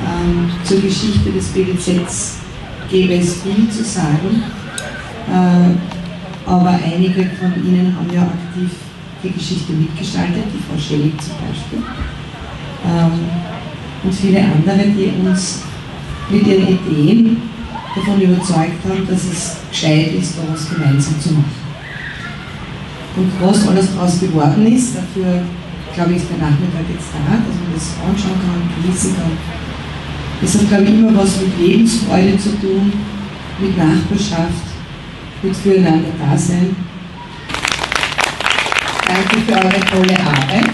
Zur Geschichte des BWZ gäbe es viel zu sagen, aber einige von Ihnen haben ja aktiv die Geschichte mitgestaltet, die Frau Schellig zum Beispiel, und viele andere, die uns mit ihren Ideen davon überzeugt haben, dass es gescheit ist, daraus gemeinsam zu machen. Und was alles daraus geworden ist, dafür glaube ich, ist der Nachmittag jetzt da, dass man das anschauen kann, genießen kann. Das hat, glaube ich, immer was mit Lebensfreude zu tun, mit Nachbarschaft, mit Füreinander-Dasein. Danke für eure tolle Arbeit.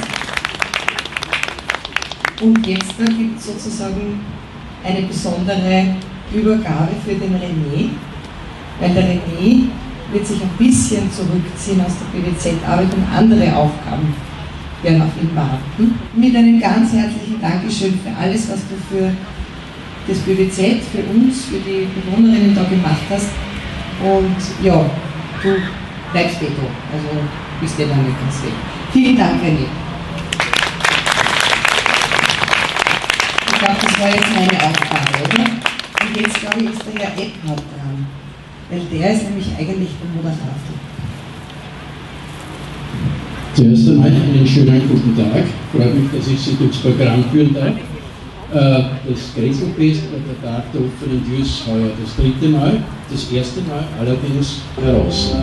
Und jetzt gibt es sozusagen eine besondere Übergabe für den René, weil der René wird sich ein bisschen zurückziehen aus der BWZ-Arbeit und andere Aufgaben werden auf ihn warten. Mit einem ganz herzlichen Dankeschön für alles, was du für das BWZ, für uns, für die Bewohnerinnen da gemacht hast. Und ja, du bleibst da, also bist dir dann nicht ganz weg. Vielen Dank, René. Ich glaube, das war jetzt meine Aufgabe, oder? Und jetzt, glaube ich, ist der Herr Eckhardt dran, weil der ist nämlich eigentlich der Moderator. Zuerst einmal einen schönen guten Tag. Freut mich, dass ich Sie durchs Programm führen darf. Das Grätzelfest und der Tag der offenen Tür ist heuer das 3. Mal, das erste Mal allerdings heraus.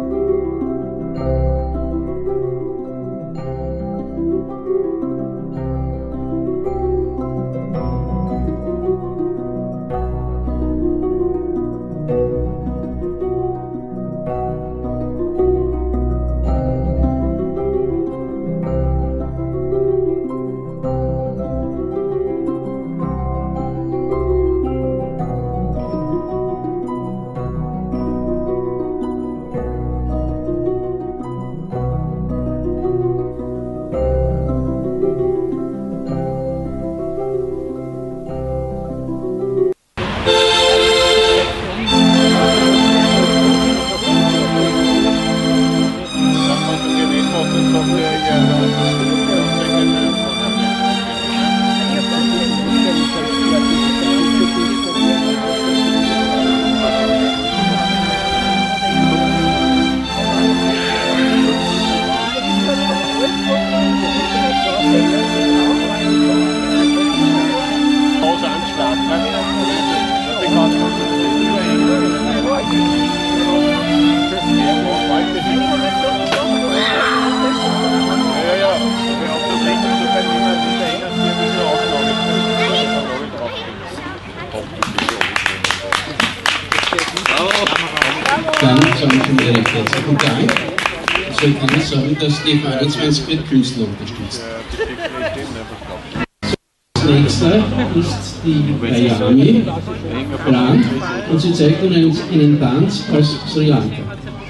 Dann sagen wir schon recht herzlichen Dank. Ich soll gerne sagen, dass die Vereinsweinsquare Künstler unterstützt. Als nächster ist die Ayami dran und sie zeigt uns einen Tanz aus Sri Lanka.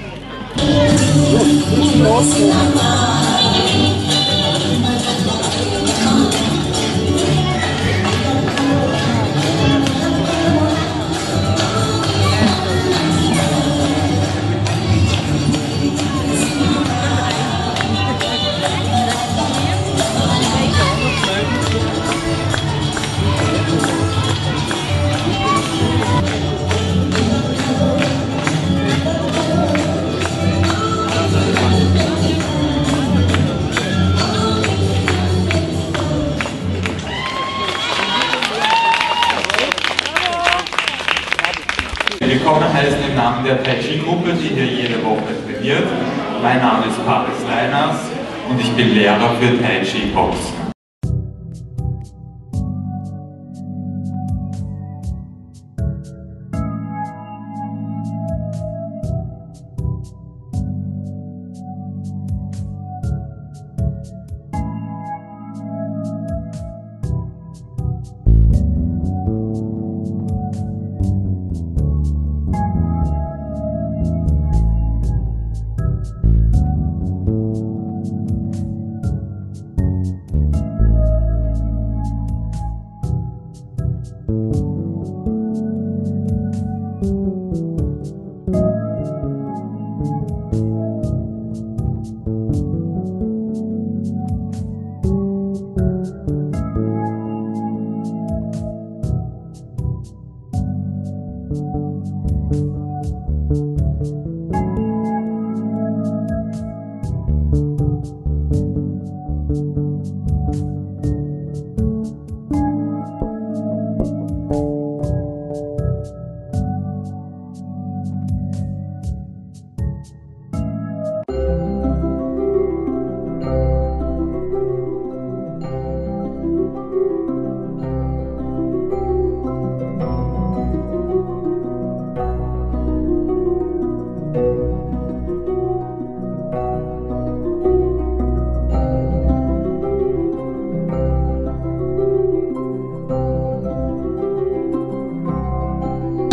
Willkommen heißen im Namen der Tai Chi Gruppe, die hier jede Woche trainiert. Mein Name ist Paris Leiners und ich bin Lehrer für Tai Chi Boxen.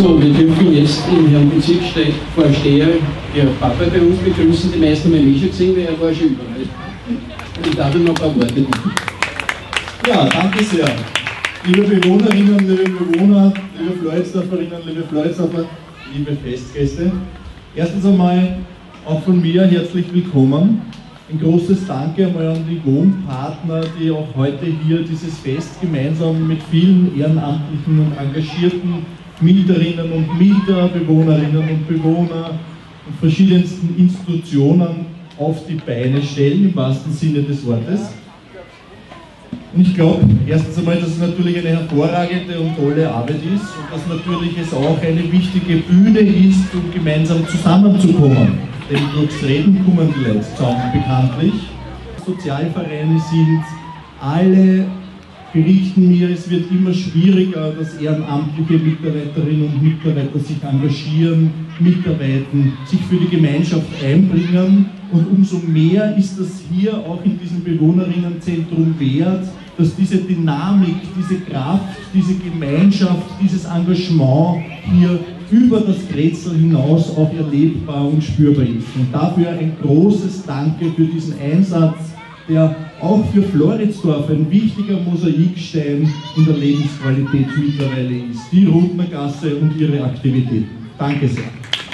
So, wir dürfen jetzt den Herrn Bezirksvorsteher, Herr Papa, bei uns begrüßen. Die meisten haben ihn schon gesehen, weil er war schon überall. Und ich darf ihm noch ein paar Worte bitten. Ja, danke sehr. Liebe Bewohnerinnen, liebe Bewohner, liebe Floridsdorferinnen, liebe Floridsdorfer, liebe Festgäste. Erstens einmal auch von mir herzlich willkommen. Ein großes Danke einmal an die Wohnpartner, die auch heute hier dieses Fest gemeinsam mit vielen ehrenamtlichen und engagierten Mieterinnen und Mieter, Bewohnerinnen und Bewohner und verschiedensten Institutionen auf die Beine stellen, im wahrsten Sinne des Wortes. Und ich glaube, erstens einmal, dass es natürlich eine hervorragende und tolle Arbeit ist und dass natürlich es auch eine wichtige Bühne ist, um gemeinsam zusammenzukommen. Denn durchs Reden kommen die Leute zusammen, bekanntlich. Sozialvereine sind, alle berichten mir, es wird immer schwieriger, dass ehrenamtliche Mitarbeiterinnen und Mitarbeiter sich engagieren, mitarbeiten, sich für die Gemeinschaft einbringen. Und umso mehr ist das hier auch in diesem Bewohnerinnenzentrum wert, dass diese Dynamik, diese Kraft, diese Gemeinschaft, dieses Engagement hier über das Grätzl hinaus auch erlebbar und spürbar ist. Und dafür ein großes Danke für diesen Einsatz, der auch für Floridsdorf ein wichtiger Mosaikstein in der Lebensqualität mittlerweile ist. Die Rundnergasse und ihre Aktivitäten. Danke sehr.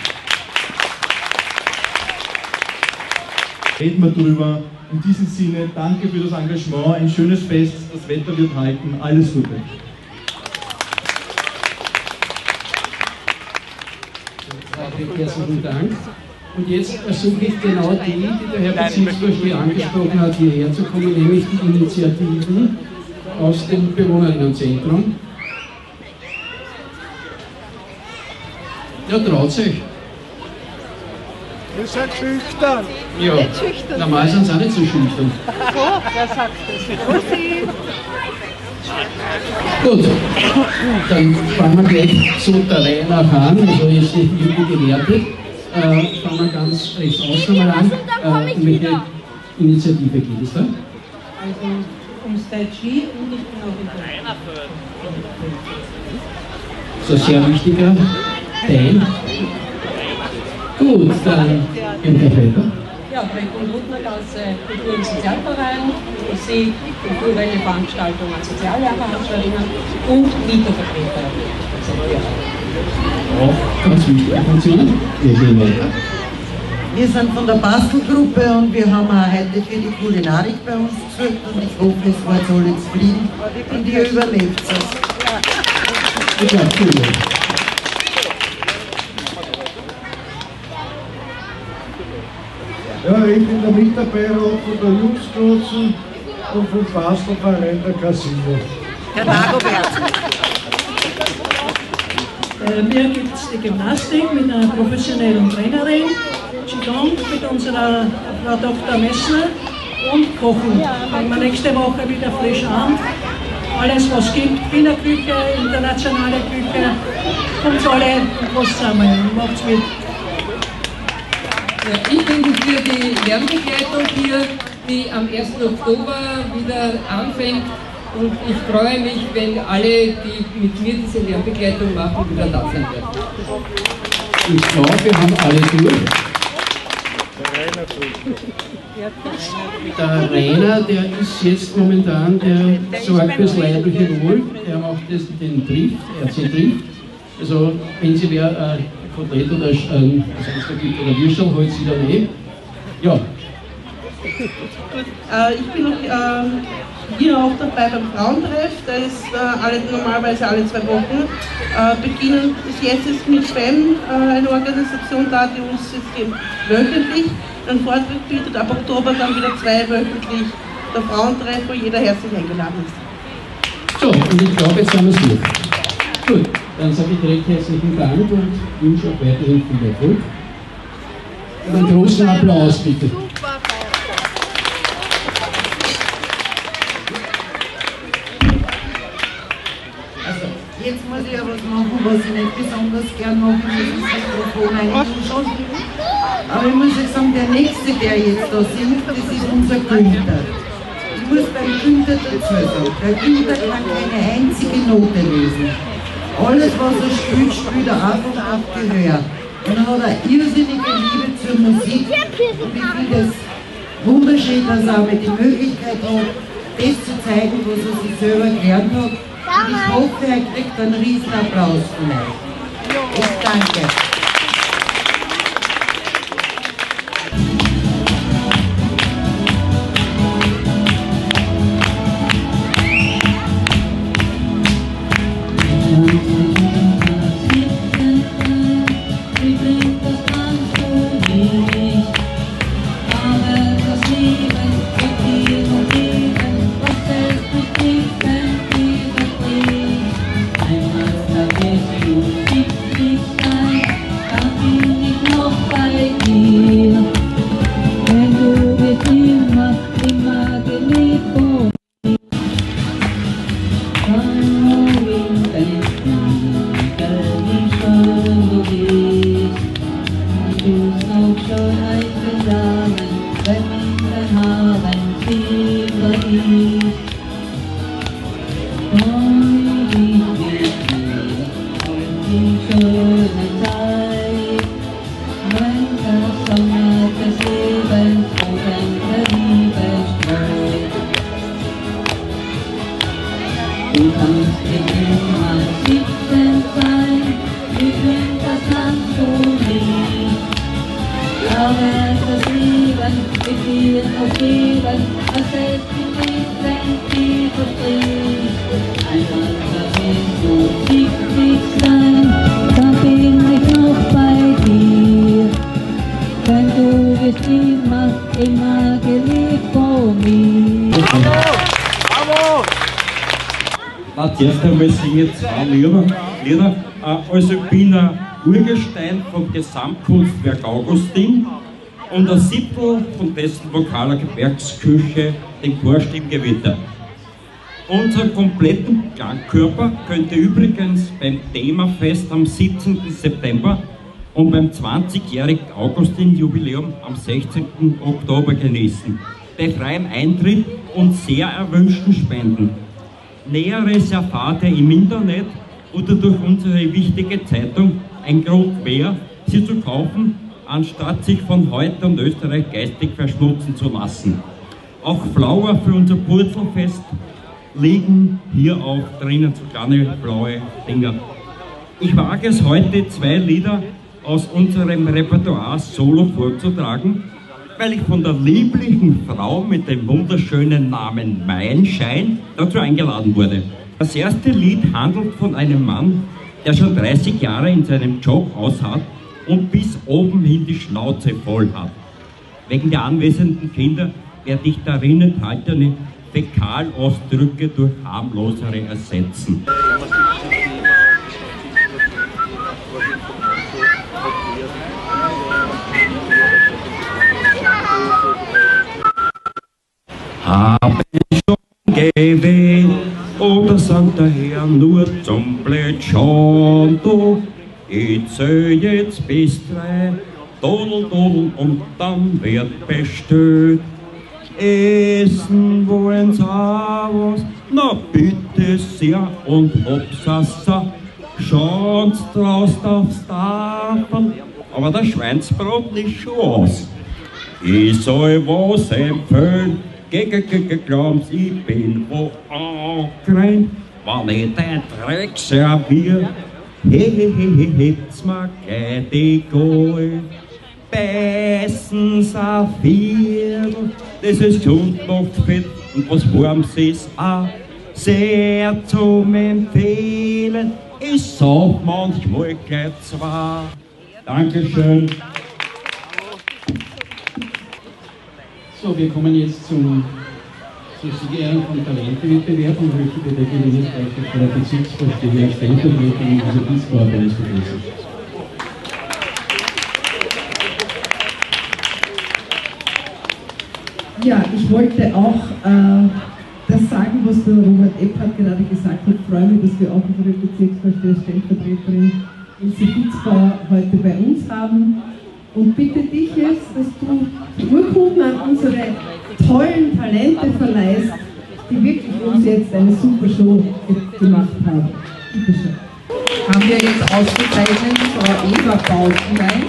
Reden wir drüber. In diesem Sinne, danke für das Engagement, ein schönes Fest, das Wetter wird halten, alles Gute. Herzlichen Dank. Und jetzt versuche ich genau die der Herr Bezirksvorsteher angesprochen hat, hierher zu kommen, nämlich die Initiativen aus dem Bewohnerinnenzentrum. Ja, traut sich. Ihr seid schüchtern. Ja, normal sind sie auch nicht so schüchtern. So, wer sagt das? Gut, dann fangen wir gleich so der Reihe nach an, also jetzt nicht irgendwie gewertet. Fangen wir ganz rechts außen mal an. Um welche Initiative geht es da? Also ums Tai Chi und ich bin auch in der So ein sehr wichtiger Teil. Gut, dann gehen wir weiter. Ja, bei Rundnergasse Kultur- und Sozialverein, Musik, kulturelle Veranstaltungen, Soziallehrveranstaltungen und Mietervertreter. Auch ganz wichtige Funktionen. Wir gehen weiter. Wir sind von der Bastelgruppe und wir haben auch heute für die Kulinarik bei uns gesucht und ich hoffe, es war jetzt alle zufrieden und ihr überlebt es. Ich glaube, cool. Ja, ich bin der Mitarbeiter von der Jungsgroßen und vom Bastelverein der Casino. Herr Dagobert. Bei mir gibt es die Gymnastik mit einer professionellen Trainerin, Qigong mit unserer Frau Dr. Messner und Kochen. Fangen wir nächste Woche wieder frisch an. Alles was es gibt, Wiener Küche, internationale Küche, kommt alle groß zusammen und macht's mit. Ja, ich bin für die Lernbegleitung hier, die am 1. Oktober wieder anfängt. Und ich freue mich, wenn alle, die mit mir diese Lernbegleitung machen, wieder da sein werden. Ich glaube, wir haben alle durch. Der Rainer, der ist jetzt momentan, der sorgt fürs leibliche Wohl, der macht den Trift, RC Trift. Also, wenn Sie wer Kotelett oder was es gibt, oder Würstel, holt Sie dann eh. Ja. Ich bin hier auch dabei beim Frauentreff, da ist normalerweise alle 2 Wochen. Beginnen bis jetzt ist mit FEM eine Organisation da, die uns jetzt wöchentlich einen Vortrag bietet, ab Oktober dann wieder 2 wöchentlich der Frauentreff, wo jeder herzlich eingeladen ist. So, und ich glaube, jetzt haben wir es durch. Gut, dann sage ich recht herzlichen Dank und wünsche auch weiterhin viel Erfolg. Und einen großen Applaus bitte. Jetzt muss ich ja was machen, was ich nicht besonders gern mache, das ist das Mikrofon einzuschalten. Aber ich muss euch sagen, der Nächste, der jetzt da singt, das ist unser Günther. Ich muss beim Günther dazu sagen, der Günther kann keine einzige Note lesen. Alles, was er spielt, spielt er einfach abgehört. Und er hat eine irrsinnige Liebe zur Musik. Und ich finde es wunderschön, dass er auch die Möglichkeit hat, das zu zeigen, was er sich selber gelernt hat. Und ich hoffe, er kriegt einen riesen Applaus von euch. Ich danke. Zuerst einmal singe ich zwei Lieder. Also ich bin ein Urgestein vom Gesamtkunstwerk Augustin und ein Siebtel von dessen vokaler Gewerksküche, den Chorstimmgewitter. Unseren kompletten Klangkörper könnt ihr übrigens beim Themafest am 17. September und beim 20-jährigen Augustin-Jubiläum am 16. Oktober genießen. Bei freiem Eintritt und sehr erwünschten Spenden. Näheres erfahrt ihr im Internet oder durch unsere wichtige Zeitung. Ein Grund mehr, sie zu kaufen, anstatt sich von heute und Österreich geistig verschmutzen zu lassen. Auch Flower für unser Purzelfest liegen hier auch drinnen, so kleine blaue Dinger. Ich wage es heute, zwei Lieder aus unserem Repertoire solo vorzutragen, weil ich von der lieblichen Frau mit dem wunderschönen Namen Meilenschein dazu eingeladen wurde. Das erste Lied handelt von einem Mann, der schon 30 Jahre in seinem Job aushat und bis oben hin die Schnauze voll hat. Wegen der anwesenden Kinder werde ich darin enthaltene Fäkalausdrücke durch harmlosere ersetzen. Hab ich schon gewählt oder sagt der Herr nur zum Plätschern, du, ich zähl jetzt bis 3, dodel, dodel und dann wird bestellt. Essen wollen sie auch was? Na bitte sehr und hopsassa, schaut's draus aufs Tafel, aber der Schweinsbrot nicht schon aus. Ich soll was empfehlen, glauben Sie, ich bin wo angerannt, wenn ich den Dreck servier. Hebt's mir gleich die Gold, bestens ein Viertel, das ist gesund, macht fett und was Warmes ist auch sehr zum Empfehlen. Ich sag manchmal gleich zwei. Dankeschön. So, wir kommen jetzt zur Siegerehrung von Talentewettbewerb und möchte bei der Gelegenheit gleich der Bezirksvorsteher stellvertretend unser Dienstvorbereits begrüßen. Ja, ich wollte auch das sagen, was der Robert Epphardt gerade gesagt hat. Ich freue mich, dass wir auch unsere Bezirksvorsteher Stellvertreterin Ilse Fitzbauer heute bei uns haben. Und bitte dich jetzt, dass du die Urkunden an unsere tollen Talente verleihst, die wirklich uns jetzt eine super Show gemacht haben. Bitte schön. haben wir jetzt ausgezeichnet Frau Eva Bautenlein.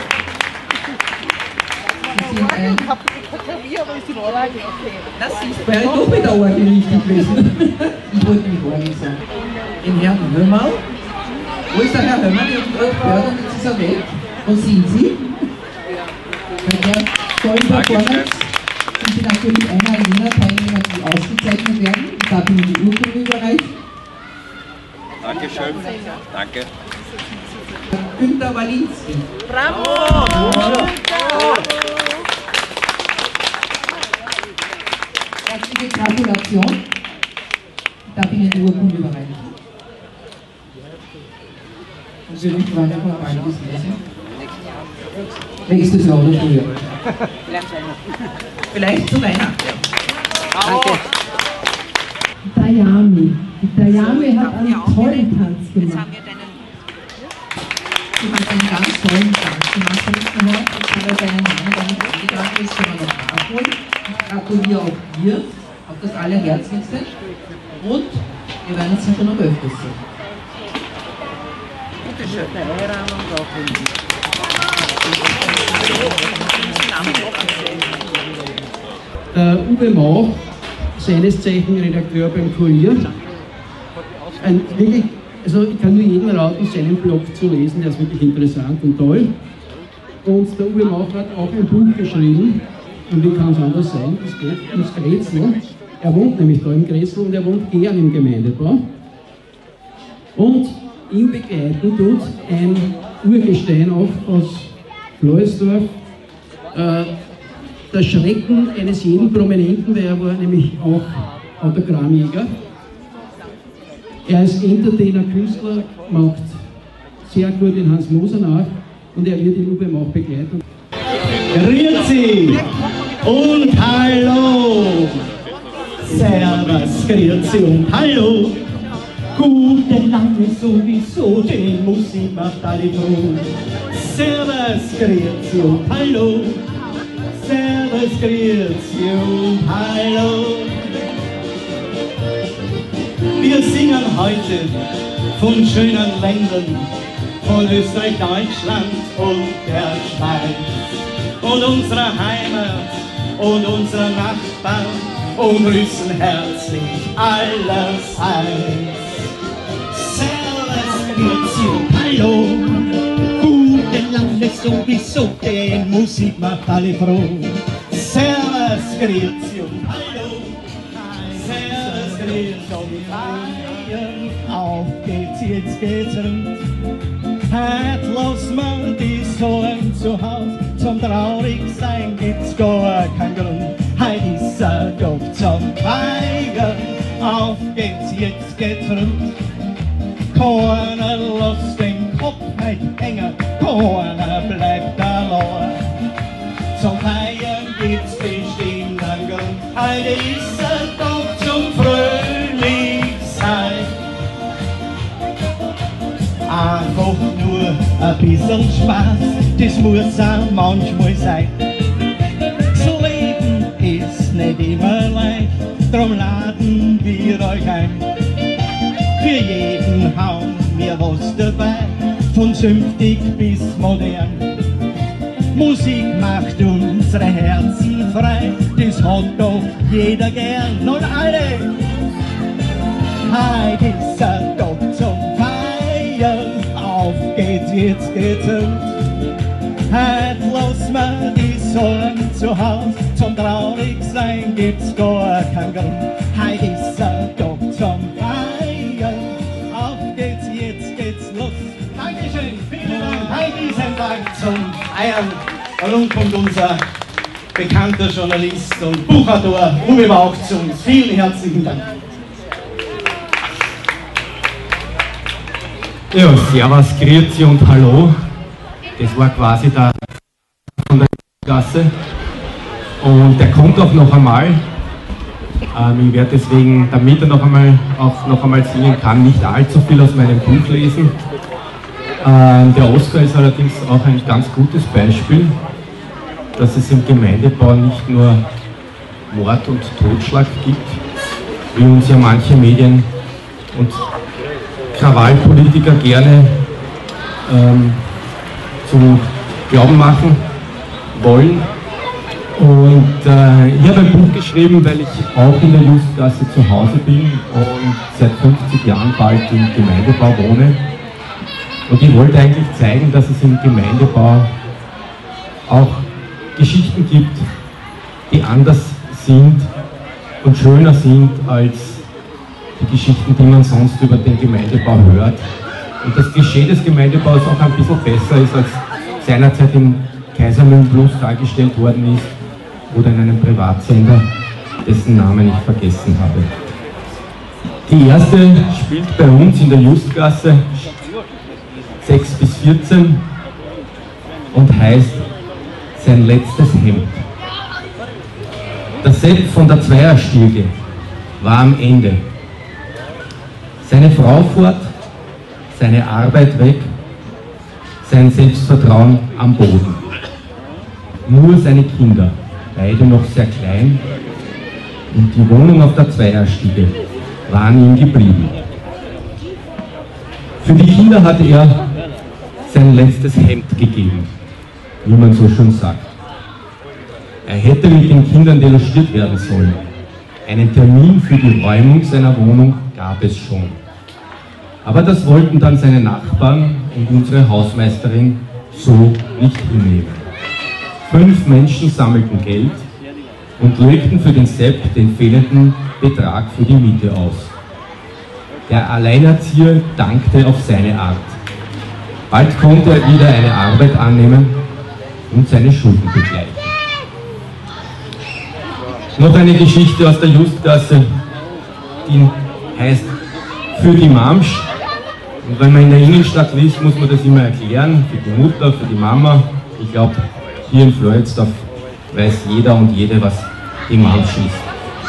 Das wäre doch mit der Orgel richtig gewesen. Ich wollte mit Orgel sagen. Den Herrn Hömmerl. Wo ist der Herr Hömmerl? Ich habe gerade gehört und jetzt ist er weg. Wo sind Sie? Bei der tollen Performance sind Sie natürlich einer jener Teilnehmer, die ausgezeichnet werden. Ich darf Ihnen die Urkunde überreichen. Dankeschön. Danke. Günter Walinski. Bravo! Bravo! Herzliche Gratulation. Ich darf Ihnen die Urkunde überreichen. Sie nicht weiter von beides lesen. Nächstes Jahr oder früher. Vielleicht zu Weihnachten. Danke. Dayami. Die Dayami hat einen tollen Tanz gemacht. Sie hat einen ganz tollen Tanz gemacht. Ich habe seinen Namen gar nicht angetragen, das können wir noch nachholen. Ich gratuliere auch dir auf das Allerherzlichste. Und wir werden uns sicher noch öfters sehen. Bitte schön. Der Uwe Mauch, seines Zeichen Redakteur beim Kurier. Wirklich, also ich kann nur jedem raten, seinen Blog zu lesen, der ist wirklich interessant und toll. Und der Uwe Mauch hat auch ein Buch geschrieben, und wie kann es anders sein, es geht ums Grätzl. Er wohnt nämlich da im Grätzl und er wohnt gern im Gemeindebau. Und ihm begleiten tut ein Urgestein auch aus Floresdorf, der Schrecken eines jeden Prominenten, weil er war nämlich auch Autogrammjäger. Er ist Entertainer, Künstler, macht sehr gut den Hans Moser nach und er wird den Uwe Mauch begleiten. Grüezi und hallo! Servus, grüezi und hallo! Gute Laune sowieso, die Musik macht alle froh. Servus, grüezi und hallo! Servus, grüezi und hallo! Wir singen heute von schönen Ländern, von Österreich, Deutschland und der Schweiz und unserer Heimat und unserer Nachbarn und grüßen herzlich allerseits. Servus, grüezi und hallo, gute Laune sowieso, denn Musik macht alle froh. Servus, grüezi und hallo, servus, grüezi und hallo, auf geht's, jetzt geht's rund. Heute lassen wir die Sorgen zu Haus, zum Traurigsein gibt's gar keinen Grund. Heute ist ein Tag zum Feiern, auf geht's, jetzt geht's rund. Keiner lässt den Kopf heute hängen, keiner bleibt allein. Zum Feiern gibt's bestimmt einen Grund, heute ist ein Tag zum Fröhlichsein. Einfach nur ein bisschen Spaß, das muss auch manchmal sein. Das Leben ist nicht immer leicht, drum laden wir euch ein. Für jeden haben wir was dabei, von zünftig bis modern. Musik macht unsere Herzen frei, das hat doch jeder gern. Und alle, heute ist ein Tag zum Feiern, auf geht's, jetzt geht's rund. Heute lassen wir die Sorgen zu Haus, zum Traurigsein gibt's gar keinen Grund. Heute ist ein Tag zum Feiern, auf geht's, jetzt geht's los. Dankeschön, vielen Dank, heute ist ein Tag zum Feiern. Und nun kommt unser bekannter Journalist und Buchautor Uwe Mauch zu uns. Vielen herzlichen Dank. Ja, servus, grüezi und hallo. Das war quasi der von der Klasse. Und der kommt auch noch einmal. Ich werde deswegen, damit er noch einmal singen kann, nicht allzu viel aus meinem Buch lesen. Der Oskar ist allerdings auch ein ganz gutes Beispiel, dass es im Gemeindebau nicht nur Mord und Totschlag gibt, wie uns ja manche Medien und Krawallpolitiker gerne zu glauben machen wollen. Und ich habe ein Buch geschrieben, weil ich auch in der Justgasse zu Hause bin und seit 50 Jahren bald im Gemeindebau wohne. Und ich wollte eigentlich zeigen, dass es im Gemeindebau auch Geschichten gibt, die anders sind und schöner sind als die Geschichten, die man sonst über den Gemeindebau hört. Und das Klischee des Gemeindebaus auch ein bisschen besser ist, als seinerzeit im Kaisermühlen Blues dargestellt worden ist oder in einem Privatsender, dessen Namen ich vergessen habe. Die erste spielt bei uns in der Justgasse 6 bis 14 und heißt Sein letztes Hemd. Der Sepp von der Zweierstiege war am Ende. Seine Frau fort, seine Arbeit weg, sein Selbstvertrauen am Boden. Nur seine Kinder, beide noch sehr klein, und die Wohnung auf der Zweierstiege waren ihm geblieben. Für die Kinder hat er sein letztes Hemd gegeben, wie man so schon sagt. Er hätte mit den Kindern delogiert werden sollen. Einen Termin für die Räumung seiner Wohnung gab es schon. Aber das wollten dann seine Nachbarn und unsere Hausmeisterin so nicht hinnehmen. 5 Menschen sammelten Geld und legten für den Sepp den fehlenden Betrag für die Miete aus. Der Alleinerzieher dankte auf seine Art. Bald konnte er wieder eine Arbeit annehmen und seine Schulden begleichen. Noch eine Geschichte aus der Justgasse, die heißt Für die Mamsch. Und wenn man in der Innenstadt liest, muss man das immer erklären, für die Mutter, für die Mama. Ich glaube, hier in Floridsdorf weiß jeder und jede, was die Mamsch ist.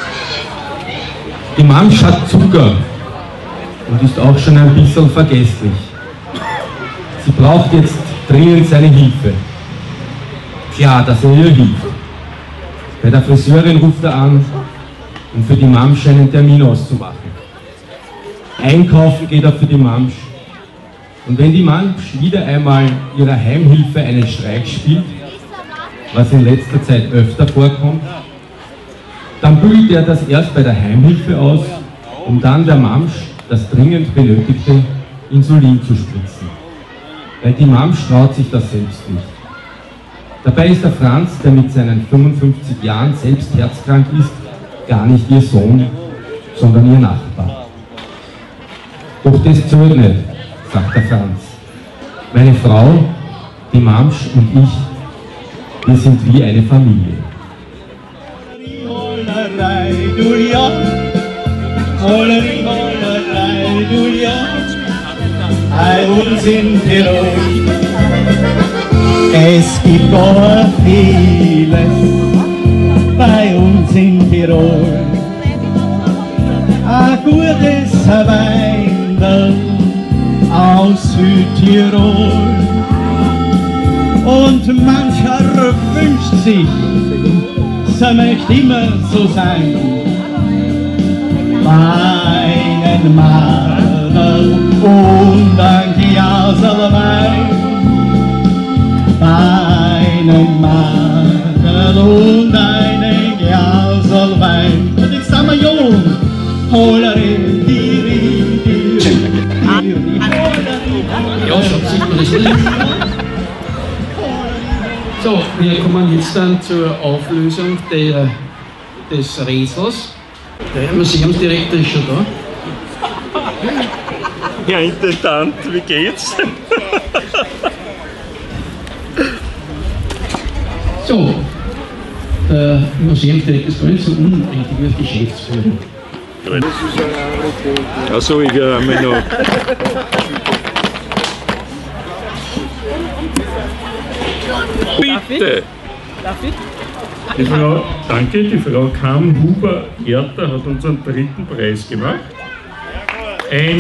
Die Mamsch hat Zucker und ist auch schon ein bisschen vergesslich. Sie braucht jetzt dringend seine Hilfe. Klar, dass er ihr hilft. Bei der Friseurin ruft er an, um für die Mamsch einen Termin auszumachen. Einkaufen geht er für die Mamsch. Und wenn die Mamsch wieder einmal ihrer Heimhilfe einen Streich spielt, was in letzter Zeit öfter vorkommt, dann bügelt er das erst bei der Heimhilfe aus, um dann der Mamsch das dringend benötigte Insulin zu spritzen. Weil die Mamsch traut sich das selbst nicht. Dabei ist der Franz, der mit seinen 55 Jahren selbst herzkrank ist, gar nicht ihr Sohn, sondern ihr Nachbar. Doch das zählt nicht, sagt der Franz. Meine Frau, die Mamsch und ich, wir sind wie eine Familie. Bei uns in Tirol. Es gibt aber vieles bei uns in Tirol. Ein gutes Weindel aus Südtirol. Und mancher wünscht sich, sie möchte immer so sein. Meinen Madel und ein Glasel Wein. Einen Madel und einen Glasel Wein. Und jetzt sind wir jung. Holere, diri, Ja, so sieht man das nicht. So, wir kommen jetzt dann zur Auflösung des Rätsels. Der Museumsdirektor ist schon da. Herr Intendant, wie geht's? So, der Museumsdirektor ist gar nicht so unwichtig wie das Geschäftsführer. Also, ich werde einmal noch. Bitte! Darf ich? Die Frau, danke, die Frau Kam Huber-Erter hat unseren 3. Preis gemacht. Ein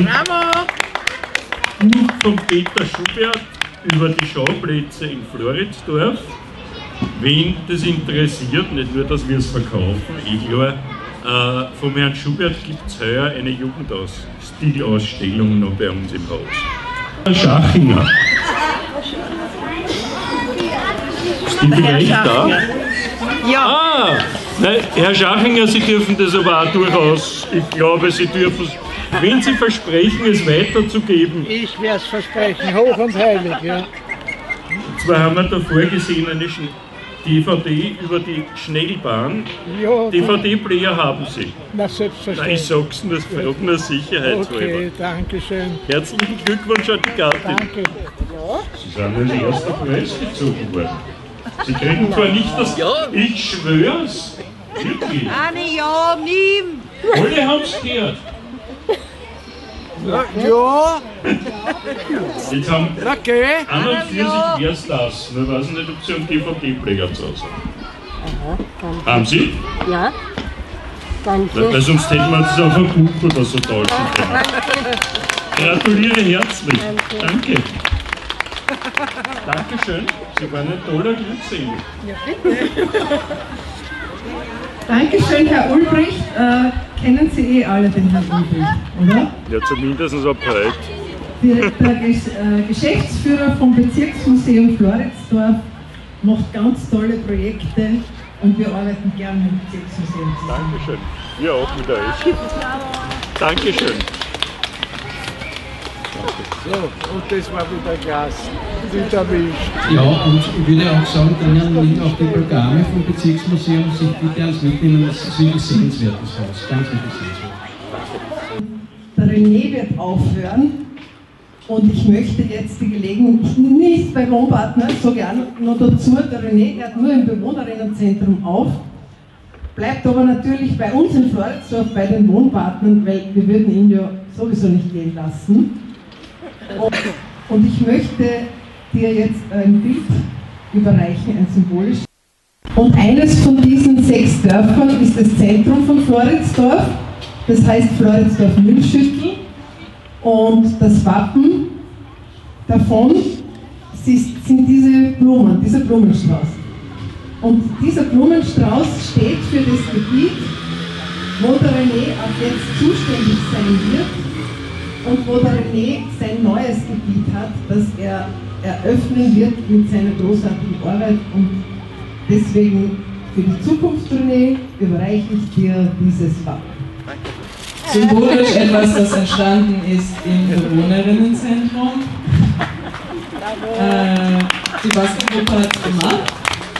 Buch von Peter Schubert über die Schauplätze in Floridsdorf. Wen das interessiert, nicht nur, dass wir es verkaufen, klar, von Herrn Schubert gibt es heuer eine Jugendstilausstellung noch bei uns im Haus. Schachinger. Steve Recht da? Ja. Ah, nein, Herr Schachinger, Sie dürfen das aber auch durchaus, ich glaube, Sie dürfen, wenn Sie versprechen, es weiterzugeben. Ich werde es versprechen, hoch und heilig, ja. Und zwar haben wir da vorgesehen eine DVD über die Schnellbahn. Ja, DVD-Player haben Sie. Na, selbstverständlich. Nein, ich sag's nur, frag nur sicherheitshalber. Okay, danke schön. Herzlichen Glückwunsch an die Gattin. Danke. Sie sind als erster Preis gezogen worden. Sie kriegen zwar nicht das... Ich schwör's. Wirklich. Anni, ja, nimm. Alle haben's gehört. Ja. Jetzt haben 41 wär's das. Nur weiß ich nicht, ob Sie einen DVD-Player zu Hause haben. Haben Sie? Ja. Danke. Weil sonst hätten wir uns auf ein Buch oder so tauschen können. Gratuliere herzlich. Danke. Dankeschön. Sie waren ein toller Glücksengel. Ja, bitte. Dankeschön, Herr Ulbricht. Kennen Sie eh alle den Herrn Ulbricht, oder? Ja, zumindest ab heute. Der Geschäftsführer vom Bezirksmuseum Floridsdorf macht ganz tolle Projekte und wir arbeiten gerne mit dem Bezirksmuseum zusammen. Dankeschön. Wir auch mit euch. Dankeschön. So, und das war wieder Glas. Nicht erwischt. Ja, und ich würde auch sagen, drinnen liegen auch die Programme vom Bezirksmuseum, sich bitte ans Mitnehmen, das ist wirklich sehenswertes Haus, ganz wirklich sehenswert. Der René wird aufhören und ich möchte jetzt die Gelegenheit, nicht bei Wohnpartner, sage ich auch noch dazu, der René hört nur im Bewohnerinnenzentrum auf, bleibt aber natürlich bei uns in Floridsdorf bei den Wohnpartnern, weil wir würden ihn ja sowieso nicht gehen lassen. Und ich möchte dir jetzt ein Bild überreichen, ein symbolisches. Und eines von diesen 6 Dörfern ist das Zentrum von Floridsdorf, das heißt Floridsdorf-Mühlschüttel. Und das Wappen davon sind diese Blumen, dieser Blumenstrauß. Und dieser Blumenstrauß steht für das Gebiet, wo der René ab jetzt zuständig sein wird und wo der René sein neues Gebiet hat, das er eröffnen wird mit seiner großartigen Arbeit. Und deswegen für die Zukunft, René, überreiche ich dir dieses Wappen. Symbolisch etwas, das entstanden ist im Bewohnerinnenzentrum. Sebastian Rupp hat es gemacht.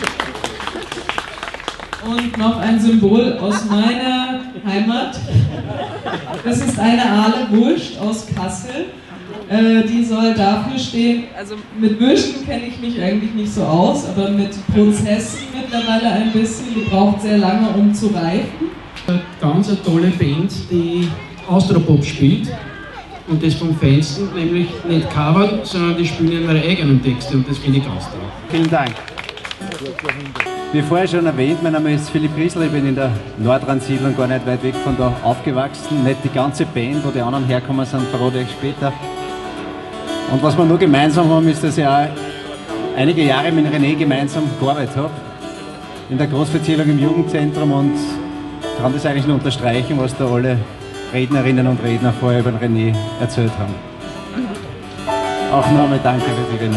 Und noch ein Symbol aus meiner Heimat. Das ist eine Ahle Wurst aus Kassel. Die soll dafür stehen, also mit Würsten kenne ich mich eigentlich nicht so aus, aber mit Prozessen mittlerweile ein bisschen. Die braucht sehr lange, um zu reifen. Ganz eine tolle Band, die Austropop spielt und das vom Feinsten, nämlich nicht covern, sondern die spielen ihre eigenen Texte und das finde ich ganz toll. Vielen Dank. Wie vorher schon erwähnt, mein Name ist Philipp Riesel, ich bin in der Nordrandsiedlung gar nicht weit weg von da aufgewachsen. Nicht die ganze Band, wo die anderen herkommen sind, verrate ich später. Und was wir nur gemeinsam haben, ist, dass ich auch einige Jahre mit René gemeinsam gearbeitet habe. In der Großverzählung im Jugendzentrum und kann das eigentlich nur unterstreichen, was da alle Rednerinnen und Redner vorher über den René erzählt haben. Auch nochmal danke für die René.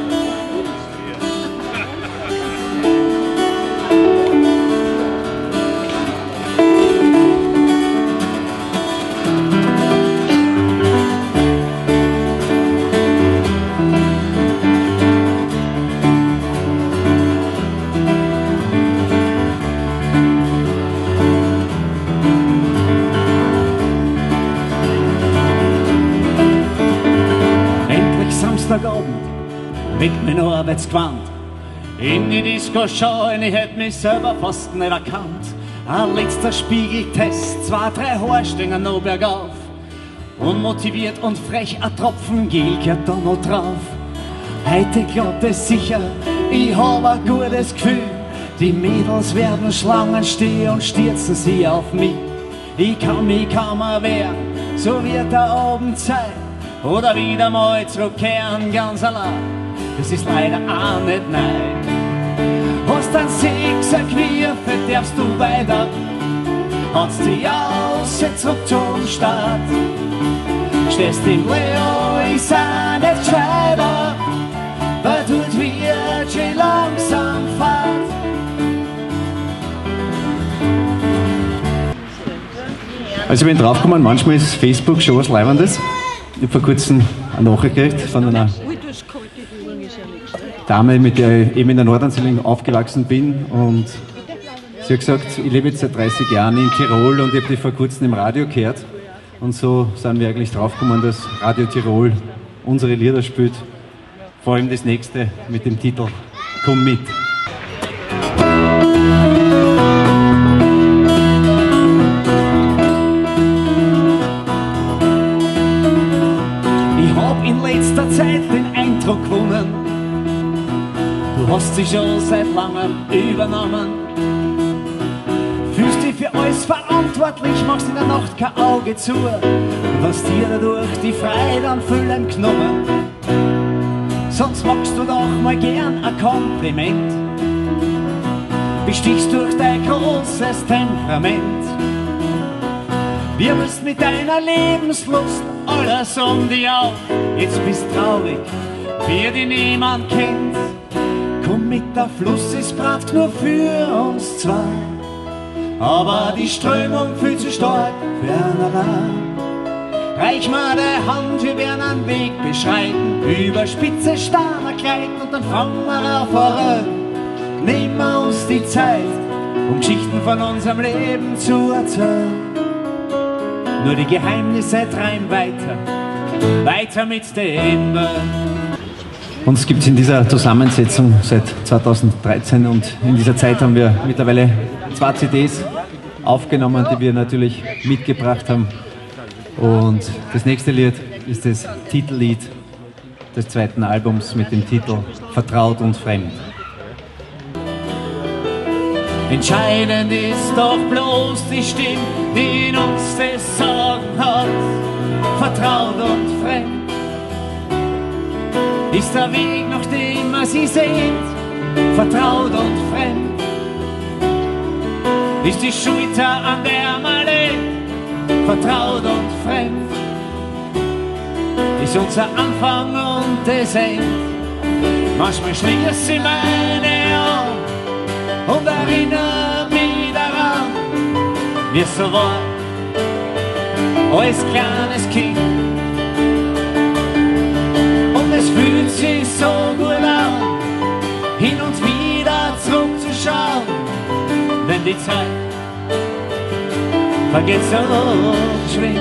Mit meinem Arbeitsgewand in die Disco schauen, ich hätt mich selber fast nicht erkannt. Ein letzter Spiegeltest, 2, 3 Haarstängen noch bergauf. Unmotiviert und frech, ein Tropfen Gel gehört da noch drauf. Heute glaubt es sicher, ich hab ein gutes Gefühl. Die Mädels werden Schlangen stehen und stürzen sie auf mich. Ich kann mich kaum erwehren, so wird der Abend sein. Oder wieder mal zurückkehren ganz allein. Das ist leider auch nicht nein. Hast ein Sechsergewürfe, darfst du weiter. Hast dich aus, jetzt zurück zum Start. Stehst im Leo, ich sei nicht gescheiter. Also ich bin draufgekommen, manchmal ist Facebook schon was Leibendes. Ich habe vor kurzem eine Nachricht gekriegt von einer Dame, mit der ich eben in der Nordansiedlung aufgewachsen bin, und sie hat gesagt, ich lebe jetzt seit 30 Jahren in Tirol und ich habe die vor kurzem im Radio gehört, und so sind wir eigentlich draufgekommen, dass Radio Tirol unsere Lieder spielt, vor allem das nächste mit dem Titel Komm mit. Ich hab in letzter Zeit den Eindruck gewonnen, du hast sie schon seit langem übernommen. Fühlst dich für alles verantwortlich, machst in der Nacht kein Auge zu und hast dir dadurch die Freude an Füllen genommen. Sonst magst du doch mal gern ein Kompliment, bestichst durch dein großes Temperament. Wir müssen mit deiner Lebenslust alles um dich auf. Jetzt bist traurig, wie dich niemand kennt. Komm mit, der Fluss ist breit nur für uns zwei, aber die Strömung viel zu stark für einen allein. Reich mal die Hand, wir werden einen Weg beschreiten, über spitze Steine gleiten und dann fangen wir auf voran. Nehmen wir uns die Zeit, um Geschichten von unserem Leben zu erzählen. Nur die Geheimnisse treiben weiter, weiter mit dem Wellen. Uns gibt es in dieser Zusammensetzung seit 2013, und in dieser Zeit haben wir mittlerweile 2 CDs aufgenommen, die wir natürlich mitgebracht haben. Und das nächste Lied ist das Titellied des 2. Albums mit dem Titel Vertraut und Fremd. Entscheidend ist doch bloß die Stimme, die in uns das Sagen hat. Vertraut und fremd ist der Weg, nach dem man sie sehnt. Vertraut und fremd ist die Schulter, an der man lebt. Vertraut und fremd ist unser Anfang und das Ende. Manchmal schließe ich meine Augen und erinnere mich daran, wie es so war, als kleines Kind. Und es fühlt sich so gut an, hin und wieder zurückzuschauen, wenn die Zeit vergeht so geschwind.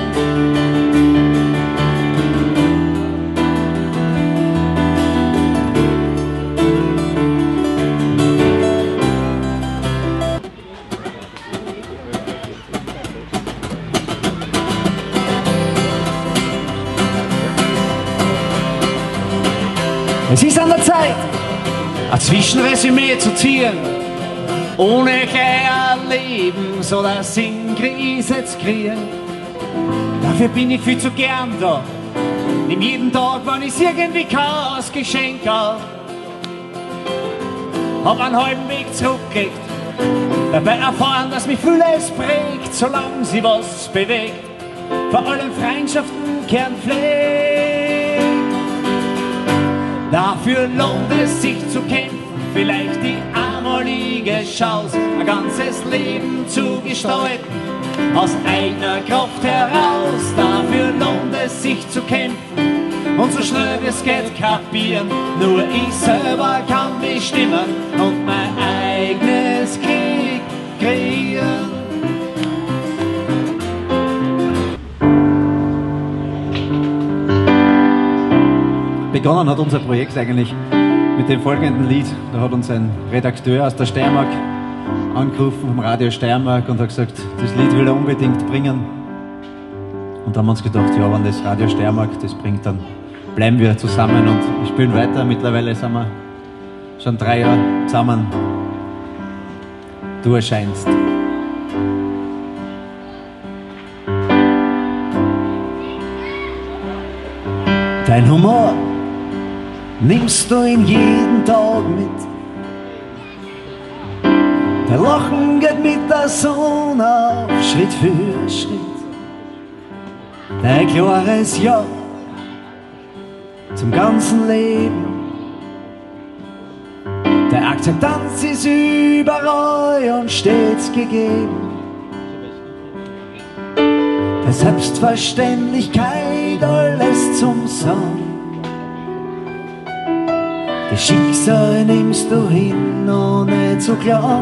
Es ist an der Zeit, ein Zwischenresümee zu ziehen, ohne gleich ein Lebens- oder Sinnkrise zu kriegen. Dafür bin ich viel zu gern da. Nimm jeden Tag, wenn ich's irgendwie kann, als Geschenk auf. Hab einen halben Weg zurückgelegt, dabei erfahren, dass mich vieles prägt, solange sie was bewegt. Vor allem Freundschaften kehren pflegt. Dafür lohnt es sich zu kämpfen, vielleicht die einmalige Chance, ein ganzes Leben zu gestalten, aus eigener Kraft heraus. Dafür lohnt es sich zu kämpfen und so schnell wie es geht kapieren, nur ich selber kann bestimmen und mein eigenes Krieg kreieren. Begonnen hat unser Projekt eigentlich mit dem folgenden Lied. Da hat uns ein Redakteur aus der Steiermark angerufen, vom Radio Steiermark, und hat gesagt, das Lied will er unbedingt bringen. Und da haben wir uns gedacht, ja, wenn das Radio Steiermark das bringt, dann bleiben wir zusammen und wir spielen weiter. Mittlerweile sind wir schon 3 Jahre zusammen. Du erscheinst. Dein Humor nimmst du in jeden Tag mit. Dein Lachen geht mit der Sonne auf, Schritt für Schritt. Dein klares Ja zum ganzen Leben. Der Akzeptanz ist überall und stets gegeben. Selbstverständlichkeit alles zum Song. Das Schicksal nimmst du hin und nicht so klar.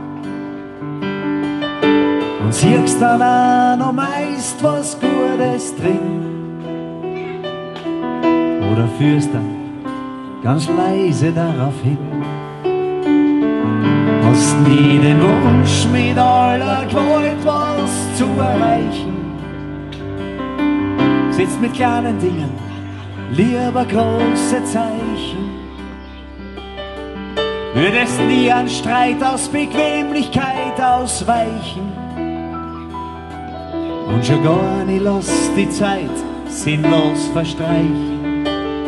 Und siehst dann auch noch meist was Gutes drin. Oder führst dann ganz leise darauf hin. Hast nie den Wunsch mit aller Gewalt was zu erreichen. Setzt mit kleinen Dingen lieber große Zeichen. Würdest nie an Streit aus Bequemlichkeit ausweichen. Und schon gar nicht lass die Zeit sinnlos verstreichen.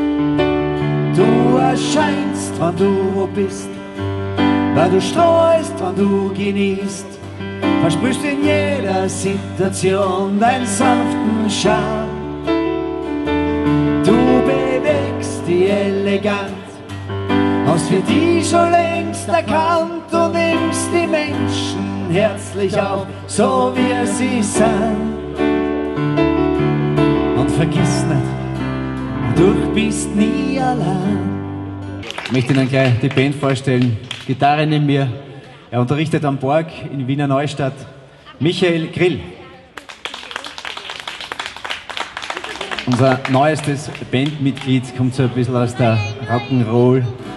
Du erscheinst, wann du wo bist, weil du strahlst, wann du genießt. Versprühst in jeder Situation deinen sanften Charme. Du bewegst die elegant, hast für die schon längst erkannt. Du nimmst die Menschen herzlich auf, so wie sie sind. Und vergiss nicht, du bist nie allein. Ich möchte Ihnen gleich die Band vorstellen. Gitarre neben mir. Er unterrichtet am Borg in Wiener Neustadt. Michael Grill. Unser neuestes Bandmitglied kommt so ein bisschen aus der Rock'n'Roll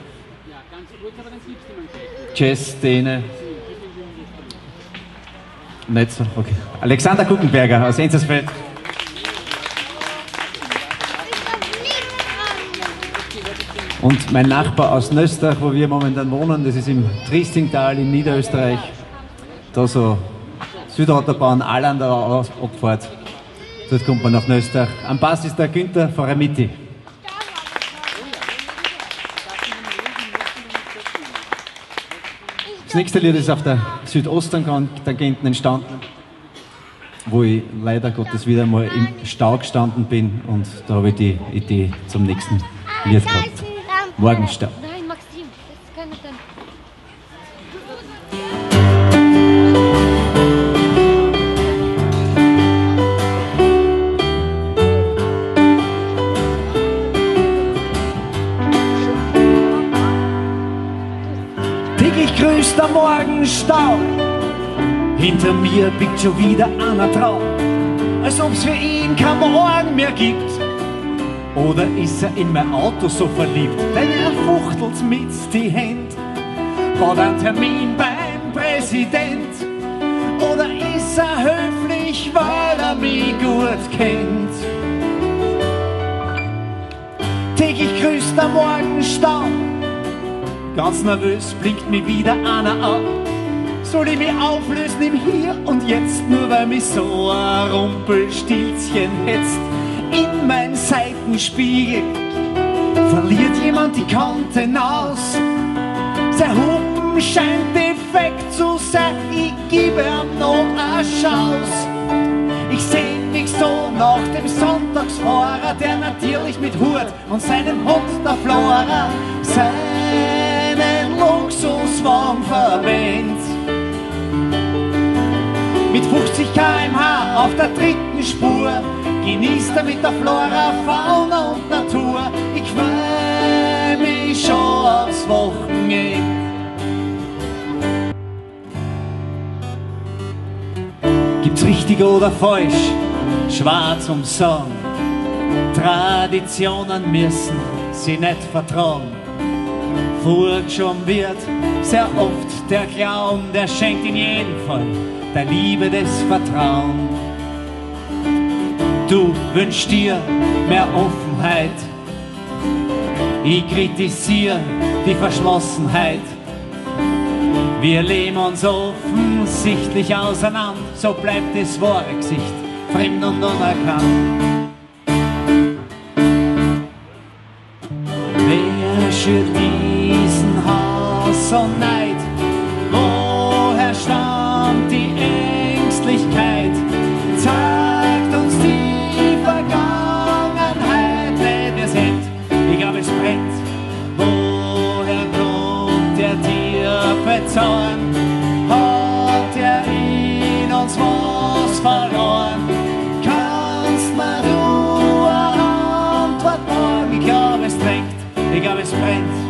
Jazz-Szene. Nicht so, okay. Alexander Guckenberger aus Enzersfeld. Und mein Nachbar aus Nöstach, wo wir momentan wohnen, das ist im Triestingtal in Niederösterreich. Da so Südautobahn, Allandauer Abfahrt. Dort kommt man nach Nöstach. Am Bass ist der Günther Faramiti. Das nächste Lied ist auf der Südosttangenten entstanden, wo ich leider Gottes wieder mal im Stau gestanden bin, und da habe ich die Idee zum nächsten Lied gehabt. Morgenstau. Nein, Maxim, das kann ich dann. Täglich grüßt der Morgenstau. Hinter mir biegt schon wieder einer drauf, als ob's für ihn kein Morgen mehr gibt. Oder ist er in mein Auto so verliebt, denn er fuchtelt mit die Hände? Hat einen Termin beim Präsident? Oder ist er höflich, weil er mich gut kennt? Täglich grüßt der Morgenstau. Ganz nervös blinkt mich wieder einer an. Soll ich mich auflösen im Hier und Jetzt, nur weil mich so ein Rumpelstilzchen hetzt? In mein Seitenspiegel verliert jemand die Kontenance. Sein Hupen scheint defekt zu sein, ich gebe ihm noch eine Chance. Ich seh mich so nach dem Sonntagsfahrer, der natürlich mit Hut und seinem Hund der Flora seinen Luxuswagen verwendet. Mit 50 km/h auf der dritten Spur genießt er mit der Flora, Fauna und Natur. Ich freu mich schon aufs Wochenende. Gibt's richtig oder falsch? Schwarz um Song. Traditionen müssen sie nicht vertrauen. Furcht schon wird sehr oft der Glauben, der schenkt in jedem Fall der Liebe des Vertrauen. Du wünschst dir mehr Offenheit, ich kritisiere die Verschlossenheit. Wir leben uns offensichtlich auseinander, so bleibt das wahre Gesicht fremd und unerkannt. Wer schürt diesen Hass und Neid? Woher stammt die Ängstlichkeit? Zeigt uns die Vergangenheit, nicht wir sind, ich glaube es brennt. Woher kommt der tiefe Zorn? Hat er in uns was verloren? es brennt.